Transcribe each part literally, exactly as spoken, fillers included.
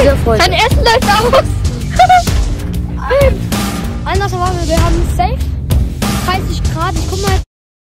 Freunde, Freunde. Dein Essen läuft aus. Anders war wir haben safe dreißig Grad. Ich guck mal.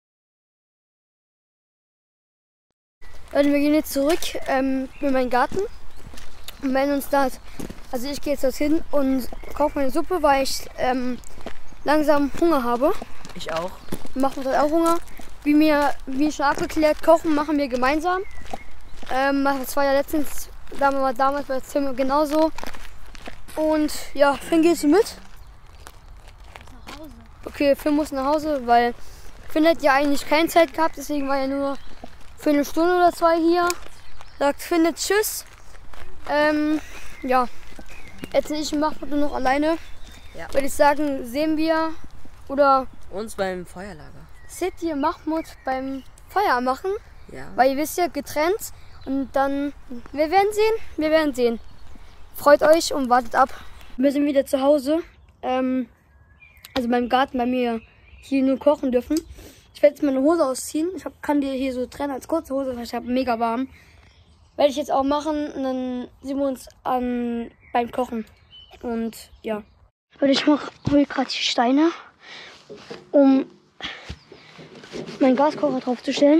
Leute, wir gehen jetzt zurück ähm, in meinen Garten und melden uns da. Also ich gehe jetzt dorthin und koche meine Suppe, weil ich ähm, langsam Hunger habe. Ich auch. Machen wir auch Hunger. Wie mir wie schon abgeklärt, kochen machen wir gemeinsam. Ähm, das war ja letztens, damals, damals bei Tim genauso. Und ja, Finn, gehst du mit? Nach Hause. Okay, Finn muss nach Hause, weil Finn hat ja eigentlich keine Zeit gehabt, deswegen war er nur für eine Stunde oder zwei hier. Sagt Finn jetzt Tschüss. Ähm, ja, jetzt ich und Mahmoud nur noch alleine. Ja. Würde ich sagen, sehen wir oder Uns beim Feuerlager. seht ihr Mahmoud beim Feuer machen? Ja. Weil ihr wisst ja, getrennt. Und dann, wir werden sehen, wir werden sehen. Freut euch und wartet ab. Wir sind wieder zu Hause. Ähm, also beim Garten, bei mir hier nur kochen dürfen. Ich werde jetzt meine Hose ausziehen. Ich hab, kann die hier so trennen als kurze Hose, weil ich habe mega warm. Werde ich jetzt auch machen und dann sehen wir uns an, beim Kochen. Und ja. Und ich mache hol gerade die Steine, um meinen Gaskocher drauf zu stellen.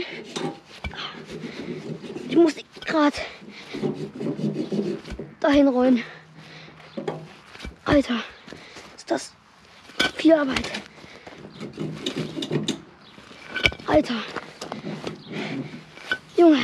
Ich muss die gerade dahin rollen. Alter, ist das viel Arbeit. Alter. Junge.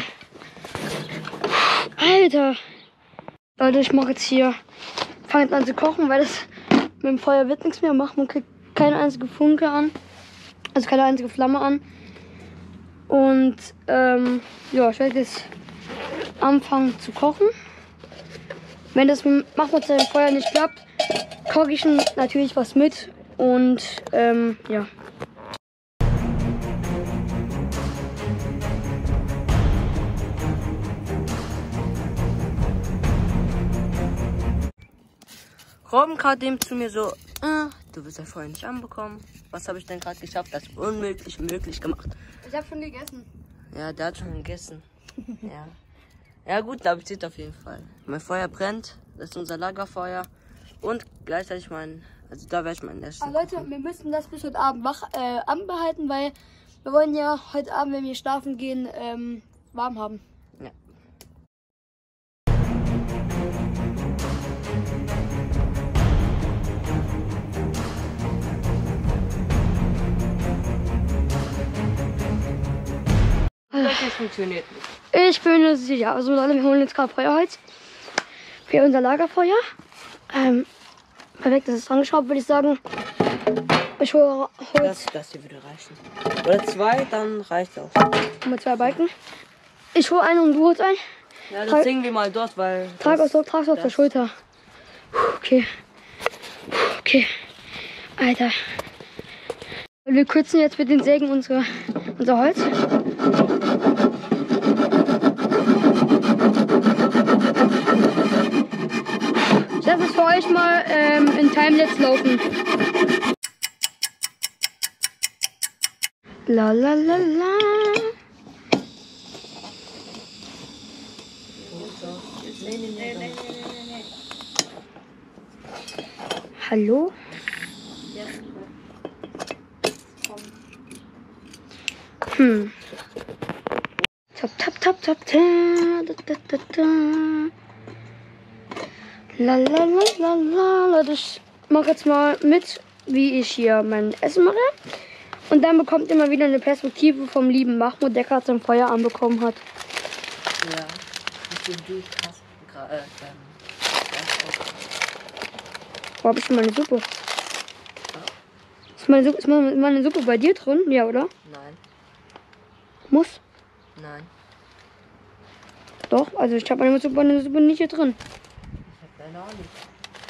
Alter. Leute, ich mache jetzt hier, fange jetzt an zu kochen, weil das mit dem Feuer wird nichts mehr machen. Man kriegt keine einzige Funke an. Also keine einzige Flamme an. Und ähm, ja, ich werde jetzt anfangen zu kochen. Wenn das mit dem Feuer nicht klappt, koche ich natürlich was mit. Und ähm, ja. Robben gerade eben zu mir so, ah, du wirst ja vorher nicht anbekommen. Was habe ich denn gerade geschafft? Das unmöglich möglich gemacht. Ich habe schon gegessen. Ja, der hat schon gegessen. Ja. Ja gut, da Appetit auf jeden Fall. Mein Feuer brennt, das ist unser Lagerfeuer. Und gleichzeitig mein, also da werde ich mein Essen. Aber Leute, wir müssen das bis heute Abend wach äh, anbehalten, weil wir wollen ja heute Abend, wenn wir schlafen gehen, ähm, warm haben. Ja. Das funktioniert nicht. Ich bin mir sicher. Also Leute, wir holen jetzt gerade Feuerholz für unser Lagerfeuer. Ähm, perfekt, das ist angeschraubt, würde ich sagen. Ich hole Holz. Das, das hier würde reichen. Oder zwei, dann reicht auch. Mit zwei Balken. Ich hole einen und du holst einen. Ja, das singen wir mal dort, weil. Trag das, aus, trag auf der Schulter. Okay. Okay. Alter. Wir kürzen jetzt mit den Sägen unsere, unser Holz. Ich lasse es für euch mal ähm, in Timelapse laufen. La la la la. Hallo? Hm. Tap, tap, tap, tap, ta, da, da, da, da. La, la, la, la, la. Leute, ich mache jetzt mal mit, wie ich hier mein Essen mache. Und dann bekommt ihr mal wieder eine Perspektive vom lieben Mahmoud, der gerade sein Feuer anbekommen hat. Ja, ich bin du krass. Äh, ähm, Wo hab ich denn meine Suppe? Ist meine, Suppe? ist meine, meine Suppe bei dir drin? Ja, oder? Nein. Muss? Nein. Doch, also ich habe meine Suppe, meine Suppe nicht hier drin. Ich hab deine auch nicht.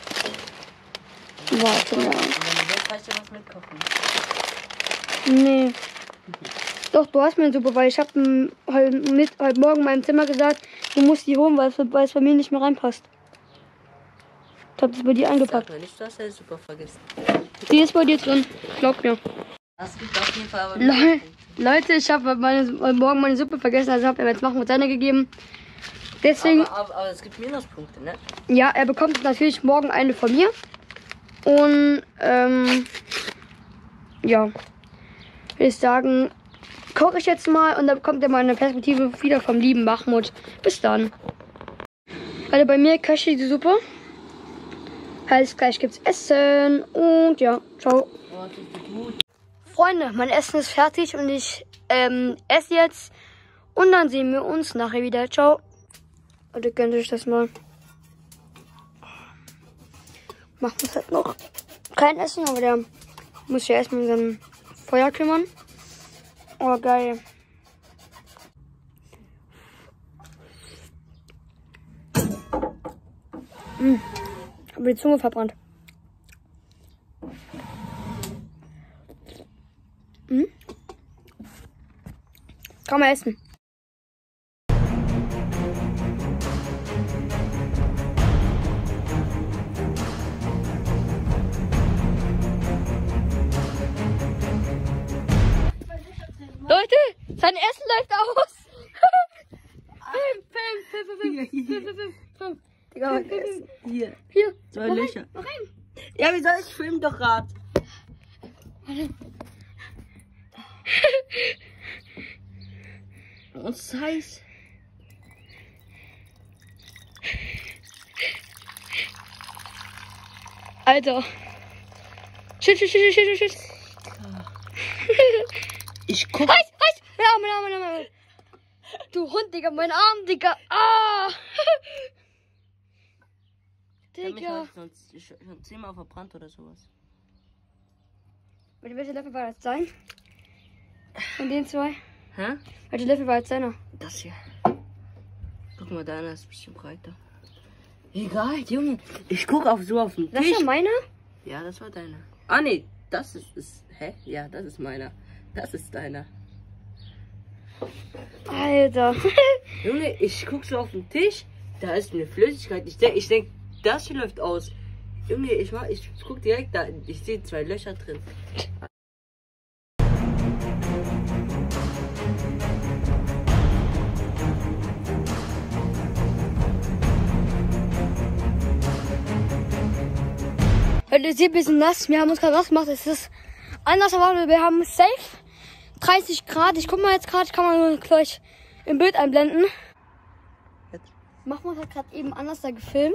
Warte mal. Und wenn du willst, kannst du was mitkochen. Nee. Doch, du hast meine Suppe, weil ich habe heute, mit, heute Morgen in meinem Zimmer gesagt, du musst die holen, weil es, weil es bei mir nicht mehr reinpasst. Ich habe das bei dir eingepackt. Sag mir nicht, du hast deine Suppe vergessen. Die ist bei dir drin, glaub mir. Das gibt auf jeden Fall aber Le Leute, ich habe meine, heute Morgen meine Suppe vergessen, also habe ich jetzt Mahmoud seine gegeben. Deswegen, Aber, aber, aber es gibt Minuspunkte, ne? ja, er bekommt natürlich morgen eine von mir. Und, ähm, ja, würde ich sagen, koche ich jetzt mal und dann bekommt er mal eine Perspektive wieder vom lieben Mahmoud. Bis dann. Also bei mir köchelt die Suppe. Heißt, gleich gibt's Essen und ja, ciao. Oh, das ist gut. Freunde, mein Essen ist fertig und ich ähm, esse jetzt. Und dann sehen wir uns nachher wieder. Ciao. Und ihr könnt euch das mal. Macht uns halt noch kein Essen, aber der muss ja erstmal um sein Feuer kümmern. Oh, geil. Mmh. Hab die Zunge verbrannt. Mmh. Kann man essen. Leute, sein Essen läuft aus. Film, Film, Film, Film, Film, Film, Film, Film. Digga, mein Essen. Hier, Hier, zwei noch Löcher. rein, noch rein. Ja, wie soll ich filmen doch grad? Und es ist heiß. Alter. Shit, shit, shit, shit, shit, shit. Ich guck. Heiß, heiß. Mein Arm, mein Arm, mein Arm, mein Arm. Du Hund, Digga, mein Arm, Digga. Ah. Ich hab mich Digga. heute sonst schon schon zehnmal verbrannt oder sowas. Welche welche Löffel war das sein? Von den zwei? Hä? Welche Löffel war jetzt seiner? Das hier. Guck mal, deiner ist ein bisschen breiter. Egal, Junge. Ich guck auf so auf den Das Tisch. war meiner? Ja, das war deiner. Ah, nee, das ist, ist. Hä? Ja, das ist meiner. Das ist deiner. Alter. Junge, ich guck so auf den Tisch. Da ist eine Flüssigkeit. Ich denk, ich denk, das hier läuft aus. Junge, ich mach, ich guck direkt da. Ich sehe zwei Löcher drin. Leute, es ist ein bisschen nass. Wir haben uns gerade nass gemacht. Es ist anders erwartet. Wir haben safe dreißig Grad. Ich guck mal jetzt gerade, kann man gleich im Bild einblenden. Jetzt. Mahmoud hat gerade eben anders da gefilmt.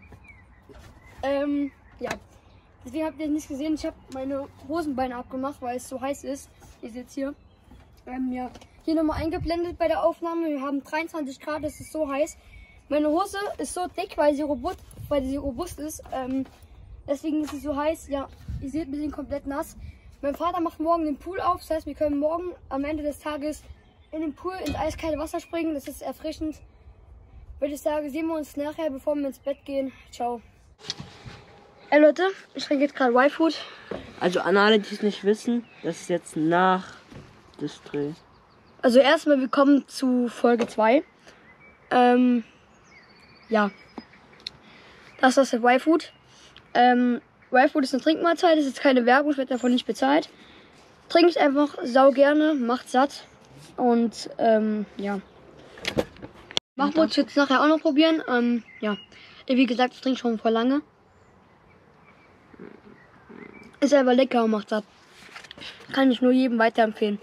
Ähm, ja. Deswegen habt ihr nicht gesehen. Ich habe meine Hosenbeine abgemacht, weil es so heiß ist. Ihr seht hier. Ähm, ja. Hier nochmal eingeblendet bei der Aufnahme. Wir haben dreiundzwanzig Grad. Es ist so heiß. Meine Hose ist so dick, weil sie robust, weil sie robust ist. Ähm, deswegen ist sie so heiß. Ja, ihr seht, wir sind komplett nass. Mein Vater macht morgen den Pool auf. Das heißt, wir können morgen am Ende des Tages in den Pool ins eiskalte Wasser springen. Das ist erfrischend. Würde ich sagen, sehen wir uns nachher, bevor wir ins Bett gehen. Ciao. Ey Leute, ich trinke jetzt gerade Y-Food. Also an alle, die es nicht wissen, das ist jetzt nach des Dreh. Also erstmal willkommen zu Folge zwei. Ähm, ja. Das ist das Y-Food. Ähm, Y-Food ist eine Trinkmahlzeit, das ist keine Werbung, ich werde davon nicht bezahlt. Trinkt einfach sau gerne, macht satt. Und ähm, ja. Mahmoud wird es nachher auch noch probieren. Ähm, ja. Wie gesagt, ich trinke schon vor lange. Ist aber lecker und macht satt. Kann ich nur jedem weiterempfehlen.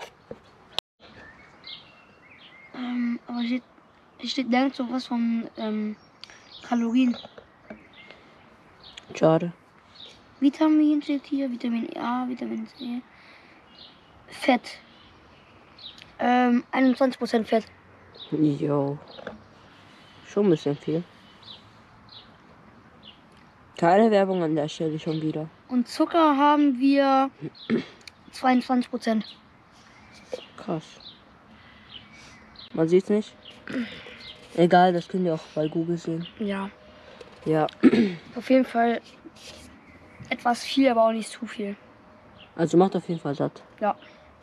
Ähm, aber hier steht, hier steht nirgends so was von ähm, Kalorien. Schade. Vitamin steht hier, Vitamin A, Vitamin C. Fett. Ähm, einundzwanzig Prozent Fett. Jo. Schon ein bisschen viel. Keine Werbung an der Stelle schon wieder. Und Zucker haben wir zweiundzwanzig Prozent. Krass. Man sieht's nicht. Egal, das könnt ihr auch bei Google sehen. Ja. Ja. Auf jeden Fall etwas viel, aber auch nicht zu viel. Also macht auf jeden Fall satt. Ja.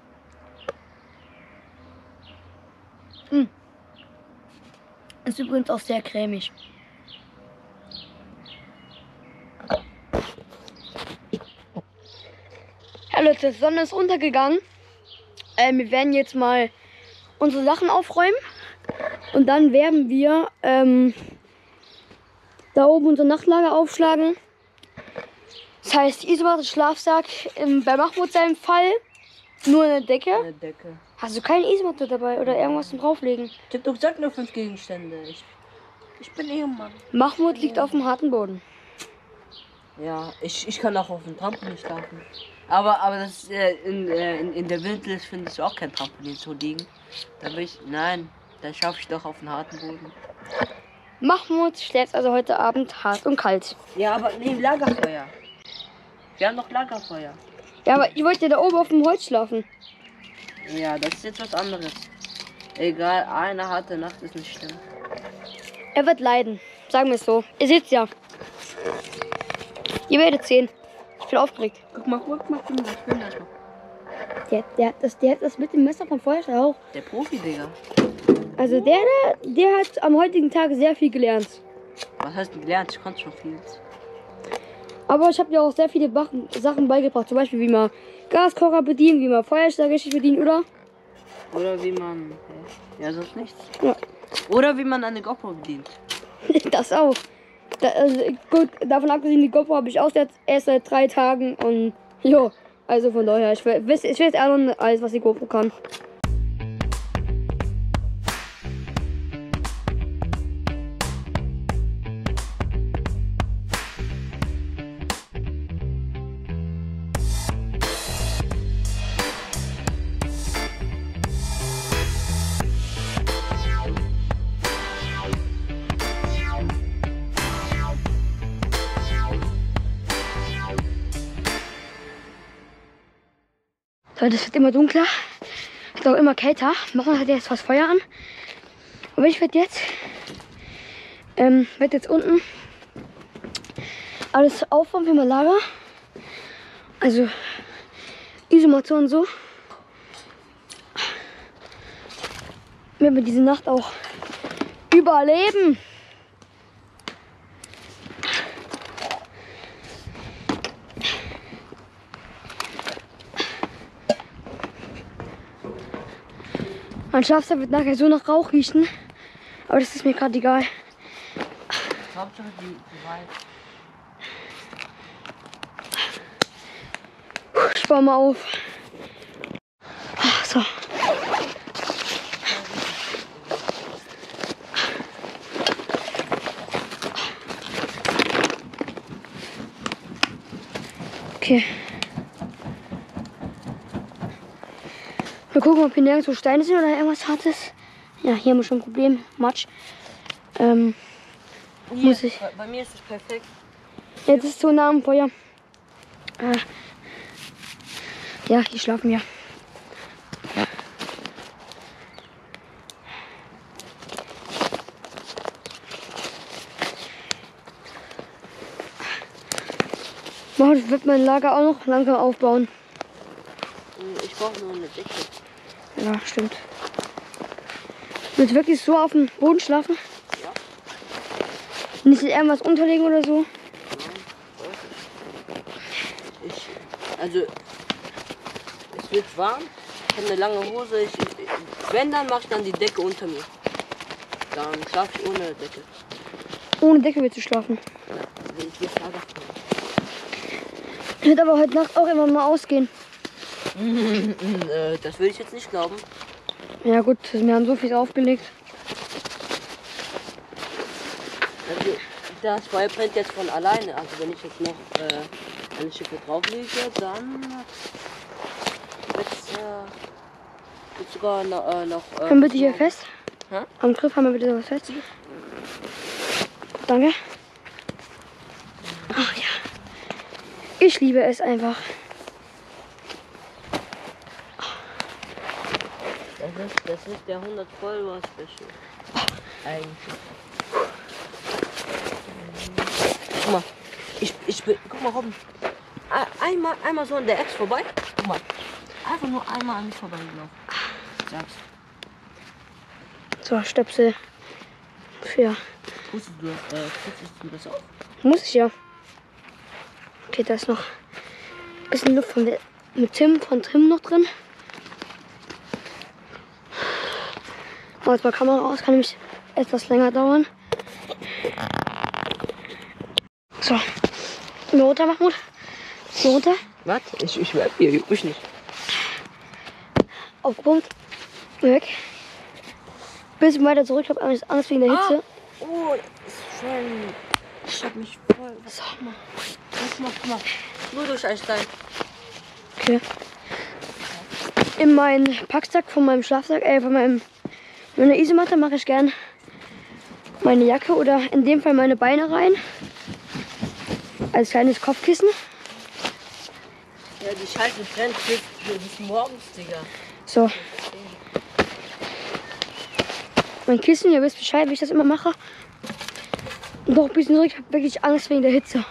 Mm. Ist übrigens auch sehr cremig. Ja Leute, die Sonne ist untergegangen. Äh, wir werden jetzt mal unsere Sachen aufräumen. Und dann werden wir ähm, da oben unser Nachtlager aufschlagen. Das heißt, Isomatte, Schlafsack, ähm, bei Mahmoud seinem Fall nur eine Decke. Eine Decke. Hast du keine Isomatte dabei oder irgendwas zum drauflegen? Ich hab doch gesagt, nur fünf Gegenstände. Ich, ich bin Ehemann. Mahmoud liegt auf dem harten Boden. Ja, ich, ich kann auch auf dem Trampolin schlafen. Aber, aber das äh, in, äh, in, in der Wildnis finde ich auch kein Trampolin zu liegen. Da bin ich. Nein, da schaffe ich doch auf den harten Boden. Mahmoud schläft also heute Abend hart und kalt. Ja, aber neben Lagerfeuer. Wir haben doch Lagerfeuer. Ja, aber ich wollte ja da oben auf dem Holz schlafen. Ja, das ist jetzt was anderes. Egal, eine harte Nacht ist nicht schlimm. Er wird leiden. Sagen wir es so. Ihr seht's ja. Ihr werdet sehen. Ich bin aufgeregt. Guck mal, guck mal, guck mal, ich bin das mal. Der, der, hat das, der hat das mit dem Messer vom Feuerstein auch. Der Profi, Digga. Also der, der, der hat am heutigen Tag sehr viel gelernt. Was hast du gelernt? Ich konnte schon viel. Aber ich habe dir auch sehr viele Bach Sachen beigebracht. Zum Beispiel, wie man Gaskocher bedient, wie man Feuerstein richtig bedient, oder? Oder wie man. Ja, sonst nichts. Ja. Oder wie man eine GoPro bedient. Das auch. Da, also, gut, davon abgesehen, die GoPro habe ich auch jetzt erst seit drei Tagen. Und jo, also von daher, ich weiß, ich weiß auch noch alles, was die GoPro kann. So, das wird immer dunkler, wird auch immer kälter. Machen wir halt jetzt was Feuer an. Aber ich werde jetzt, ähm, werde jetzt unten alles aufbauen für mein Lager. Also Isomatte und so. Wenn wir diese Nacht auch überleben. Mein Schlafsack wird nachher so nach Rauch riechen. Aber das ist mir gerade egal. Hauptsache die, die Wald. Ich baue mal auf. So. Okay. Wir gucken, ob hier nirgendwo Steine sind oder irgendwas Hartes. Ja, hier haben wir schon ein Problem. Matsch. Ähm, Hier, muss ich. Bei, bei mir ist es perfekt. Jetzt ist so nah am Feuer. Äh, ja, hier schlafen wir. Ich wird mein Lager auch noch langsam aufbauen. Ich brauche nur eine Decke. Ja, stimmt. Willst du wirklich so auf dem Boden schlafen? Ja. Nicht irgendwas unterlegen oder so? Nein, ich, also, es wird warm. Ich habe eine lange Hose. Ich, wenn, dann mache ich dann die Decke unter mir. Dann schlafe ich ohne Decke. Ohne Decke willst du schlafen? Ja, wenn ich jetzt Lager habe. Ich werde aber heute Nacht auch immer mal ausgehen. Das will ich jetzt nicht glauben. Ja gut, wir haben so viel aufgelegt. Also, das Feuer brennt jetzt von alleine. Also wenn ich jetzt noch äh, eine Schippe drauflege, dann wird es äh, sogar noch... Äh, noch äh, Dann bitte hier fest. Hä? Am Griff haben wir bitte was fest. Danke. Ach ja. Ich liebe es einfach. Das ist, das ist der hundert Follower Special. Eigentlich. Guck mal. Ich, ich bin. Guck mal, Robin. Einmal, einmal so an der Ex vorbei. Guck mal. Einfach nur einmal an mich vorbeigelaufen. Sag's. So, Stöpsel. Für. Pustest du, äh, pustest du das auf? Muss ich ja. Okay, da ist noch ein bisschen Luft von der, mit Tim, von Tim noch drin. Mach jetzt mal Kamera aus, kann nämlich etwas länger dauern. So. Nur runter, Mahmoud. Nur runter. Was? Ich, ich bleib hier, juckt mich nicht. Aufgepumpt. Weg. Bisschen weiter zurück, ich hab Angst Angst wegen der Hitze. Ah. Oh, das ist schön. Ich hab mich voll. So. Guck mal. Guck mal, guck mal. Nur durch Einstein. Okay. In meinen Packsack von meinem Schlafsack, äh, von meinem, meiner Isomatte mache ich gern meine Jacke oder in dem Fall meine Beine rein. Als kleines Kopfkissen. Ja, die Scheiße brennt bis, bis morgens, Digga. So. Mein Kissen, ihr wisst Bescheid, wie ich das immer mache. Und noch ein bisschen zurück, ich habe wirklich Angst wegen der Hitze.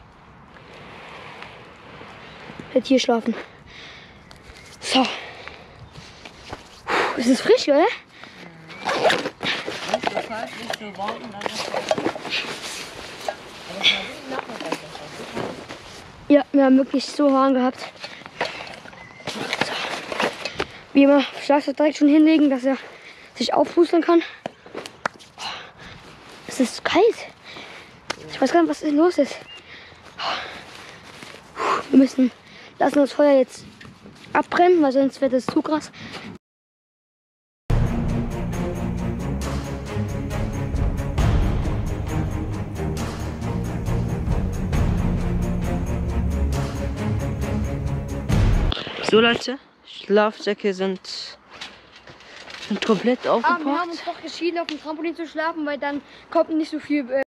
Ich werde hier schlafen. So. Es ist frisch, oder? Nicht so kalt, nicht so warm. Und dann Ja, wir haben wirklich so warm gehabt. So. Wie immer, Schlafsack direkt schon hinlegen, dass er sich aufpusteln kann. Es ist kalt. Ich weiß gar nicht, was denn los ist. Wir müssen lassen das Feuer jetzt abbrennen, weil sonst wird es zu krass. so Leute, Schlafsäcke sind, sind komplett Ah, wir haben aufgepackt. uns doch geschieden, auf dem Trampolin zu schlafen, weil dann kommt nicht so viel. Äh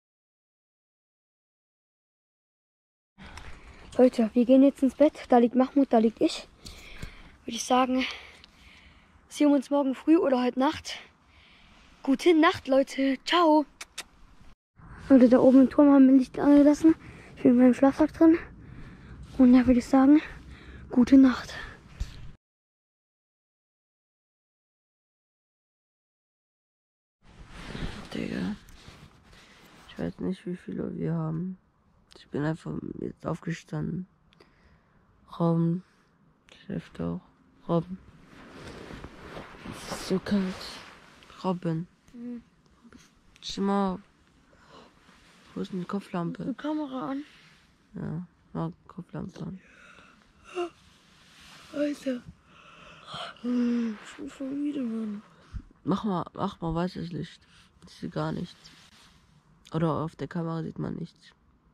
Leute, wir gehen jetzt ins Bett. Da liegt Mahmoud, da liegt ich. Würde ich sagen, sehen wir uns morgen früh oder heute Nacht. Gute Nacht, Leute. Ciao. Leute, da oben im Turm haben wir Licht angelassen. Ich bin in meinem Schlafsack drin. Und ja, würde ich sagen, gute Nacht. Digga, ich weiß nicht, wie viele Uhr wir haben. Ich bin einfach jetzt aufgestanden. Robben schläft auch. Robben. Es ist so kalt. Robben. Mhm. Steh mal auf. Wo ist denn die Kopflampe? Die Kamera an. Ja, mach Kopflampe an. Alter. Ich bin voll müde, Mann. Mach mal, mach mal weißes Licht. Ich sehe gar nichts. Oder auf der Kamera sieht man nichts.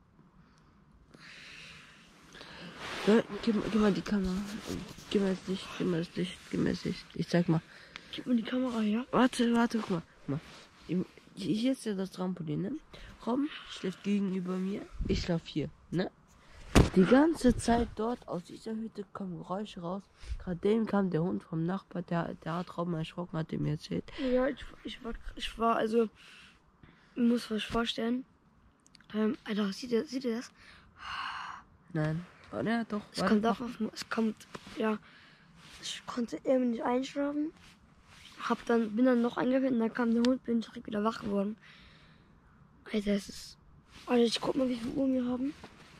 Ja, gib, gib mal die Kamera. Gib mir das Licht, gib mir das Licht, gib mir das Licht. Ich zeig mal. Gib mir die Kamera her. Warte, warte, guck mal. Guck mal. Im- Hier ist ja das Trampolin, ne? Robben schläft gegenüber mir. Ich schlaf hier, ne? Die ganze Zeit dort aus dieser Hütte kommen Geräusche raus. Gerade dem kam der Hund vom Nachbar, der, der hat Robben erschrocken, hat er mir erzählt. Ja, ich, ich, war, ich war, also, ich muss euch vorstellen. Ähm, Alter, seht ihr, seht ihr das? Nein. Oh, ja, doch. Es warte, kommt mach. auf, es kommt, ja. Ich konnte irgendwie nicht einschlafen. Hab dann, bin dann noch eingepennt und dann kam der Hund, bin ich direkt wieder wach geworden. Alter, es ist. Alter, ich guck mal, wie viel Uhr wir haben.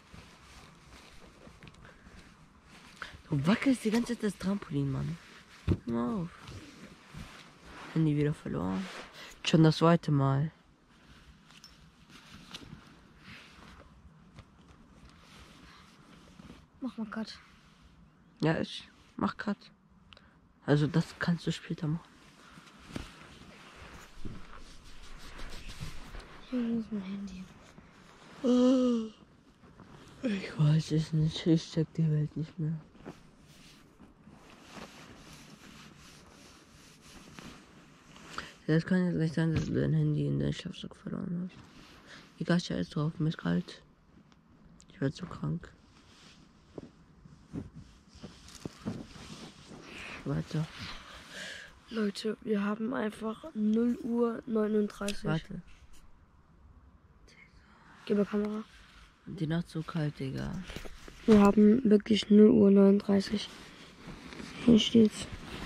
Du wackelst die ganze Zeit das Trampolin, Mann. Hör mal auf. Handy wieder verloren. Schon das zweite Mal. Mach mal Cut. Ja, ich mach grad. Also das kannst du später machen. Hier ist mein Handy. Ich weiß es nicht. Ich check die Welt nicht mehr. Ja, es kann jetzt nicht sein, dass du dein Handy in deinen Schlafsack verloren hast. Egal, ich scheiß drauf, mir ist kalt. Ich werde so krank. Weiter. Leute, wir haben einfach null Uhr neununddreißig. Warte. Gib mir Kamera. Die Nacht so kalt, Digga. Wir haben wirklich null Uhr neununddreißig. Hier steht's.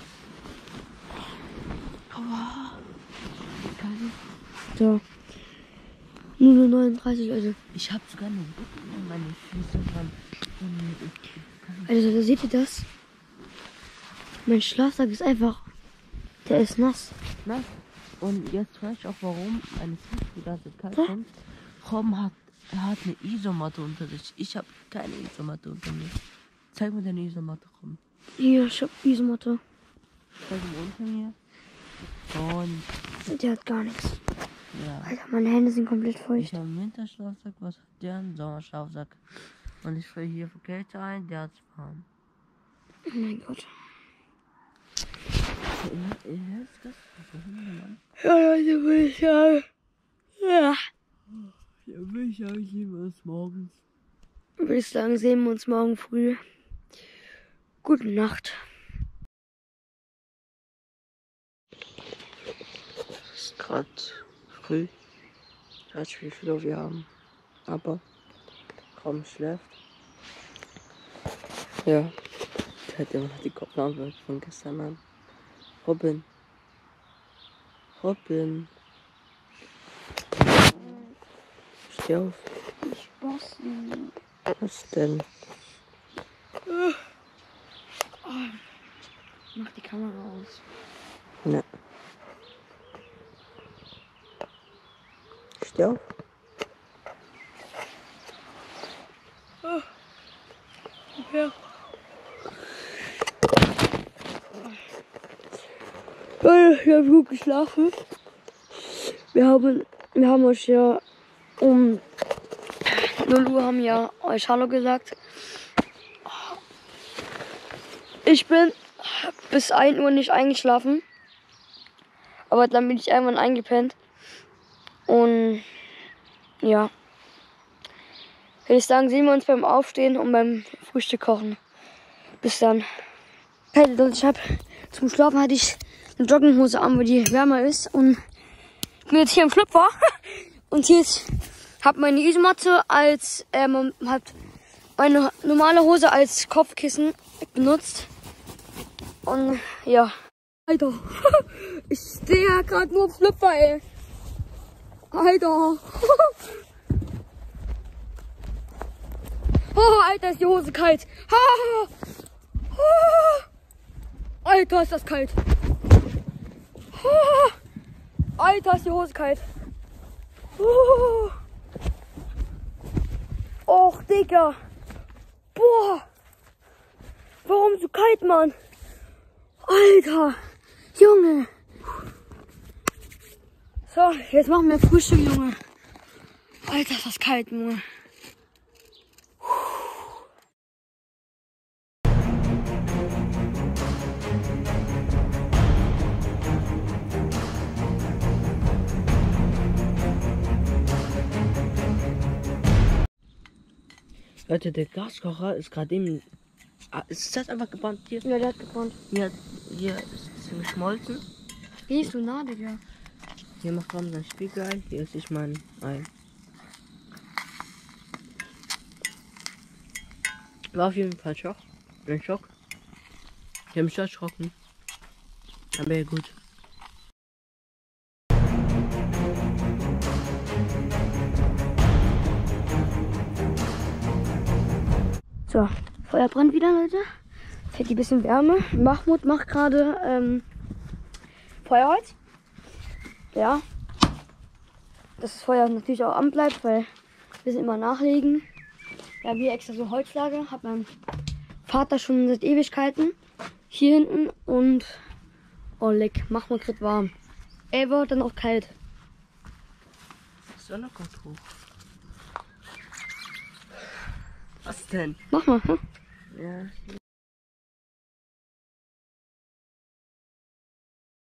Aua. So. null Uhr neununddreißig, also. Ich hab sogar eine Bucken an meine Füße dran. Also, da seht ihr das? Mein Schlafsack ist einfach. Der ist nass. Na? Und jetzt weiß ich auch, warum eine Tisch die ganze Zeit kalt kommt. Rom hat, er hat eine Isomatte unter sich. Ich habe keine Isomatte unter mir. Zeig mir deine Isomatte, Rom. Hier, ich hab Isomatte. Zeig mir unter mir. Und Der hat gar nichts. ja. Alter, meine Hände sind komplett Ich feucht. habe einen Winterschlafsack, was hat der? Einen Sommerschlafsack. Und ich friere hier für Kälte ein, der hat's warm. Oh mein Gott. Ja, Leute, würde ich sagen. Ja. Ja, will ich sagen, sehen wir uns morgens. Würde ich sagen, sehen wir uns morgen früh. Gute Nacht. Es ist gerade früh. Ich weiß nicht, wie viel Uhr wir haben. Aber kaum schläft. Ja. Der hat immer noch die Kopflampe von gestern an. Robin. Robin. Steh auf. Ich boss ihn. Was denn? Mach die Kamera aus. Ne. Steh auf. Ja. Ich habe gut geschlafen. Wir haben, wir haben euch ja um null Uhr haben ja euch Hallo gesagt. Ich bin bis ein Uhr nicht eingeschlafen. Aber dann bin ich irgendwann eingepennt. Und ja. Würde ich sagen, sehen wir uns beim Aufstehen und beim Frühstück kochen. Bis dann. Hey, ich habe zum Schlafen hatte ich eine Jogginghose an, wo die wärmer ist. Und ich bin jetzt hier im Schlüpfer. Und hier ist, habe meine Isomatte als, ähm, hat meine normale Hose als Kopfkissen benutzt. Und ja. Alter, ich stehe ja gerade nur im Schlüpfer, ey. Alter. Oh, Alter, ist die Hose kalt. Ah, ah, Alter, ist das kalt. Ah, Alter, ist die Hose kalt. Oh, Och, Digga. Boah. Warum so kalt, Mann? Alter. Junge. So, jetzt machen wir Frühstück, Junge. Alter, ist das kalt, Junge. Leute, der Gaskocher ist gerade eben. Ah, ist das einfach gebrannt hier? Ja, der hat gebrannt. Hier, hier ist es geschmolzen. Gehst du nah, Digga? Hier macht Raum sein Spiegelei. Hier ist ich mein Ei. War auf jeden Fall Schock. Ein Schock. Ich habe mich erschrocken. Aber ja, gut. So, Feuer brennt wieder, Leute. Fällt ein bisschen Wärme. Mahmoud macht gerade ähm, Feuerholz. Ja. Dass das Feuer natürlich auch anbleibt, weil wir sind immer nachlegen. Wir haben hier extra so Holzlager. Hat mein Vater schon seit Ewigkeiten. Hier hinten und oh leck, macht man gerade warm. Er wird dann auch kalt. Die Sonne kommt hoch. Was denn? Mach mal, hm? Ja.